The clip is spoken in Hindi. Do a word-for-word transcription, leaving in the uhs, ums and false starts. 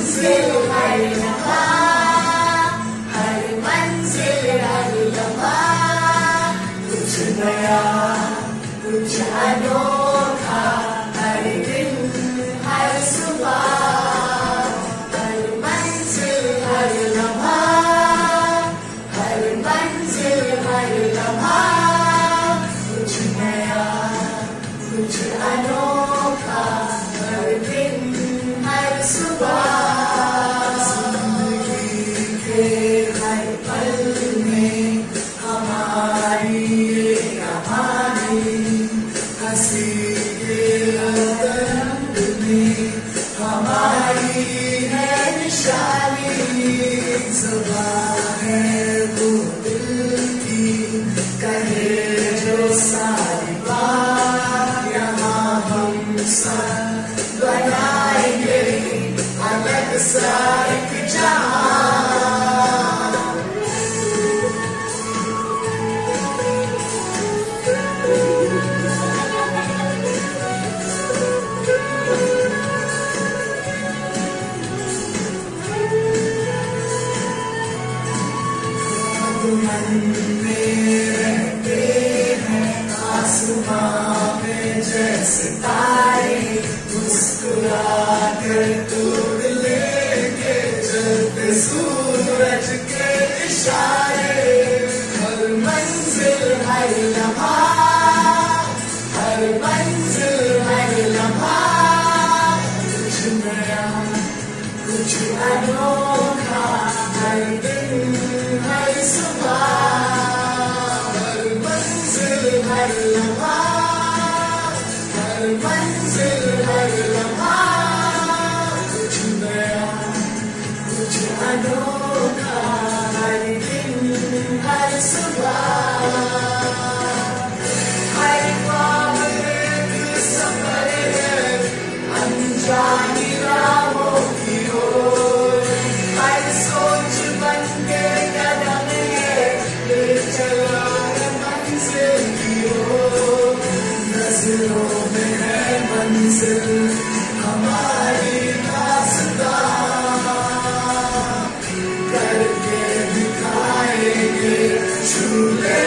मंजिल हर लम्हा, हर मंजिल हर लम्हा, कुछ नया कुछ अनोखा, हर दिन हर सुबह, हर मंजिल हर लम्हा, हर मंजिल हर लम्हा, कुछ नया कुछ अनोखा, हर दिन हर सुबह। जिंदगी के हर पल में हमारी ये कहानी, हंसी के रंग में हमारी है निशानी, जुबान है वो दिल की कहे जो सारी बात, यहाँ हम सब बनाएंगे अलग सा एक जहां। मन में रहते हैं आसमां में जैसे तारे, मुस्कुरा कर तोड़ लेंगे चलते सूरज के इशारे। हर मंजिल हर लम्हा, हर मंजिल हर लम्हा, कुछ नया कुछ अनोखा, हर दिन हर सुबह, हर मंजिल हर लम्हा, हर मंजिल हर लम्हा, कुछ नया कुछ अनोखा, हर दिन हर सुबह। हर ख्वाब एक सफर है अनजानी राहों की ओर, हर सोच बन के कदम है ले चला है मंजिल की ओर। नजरों में है मंजिल हमारी रास्ता, करके दिखाएंगे छू ले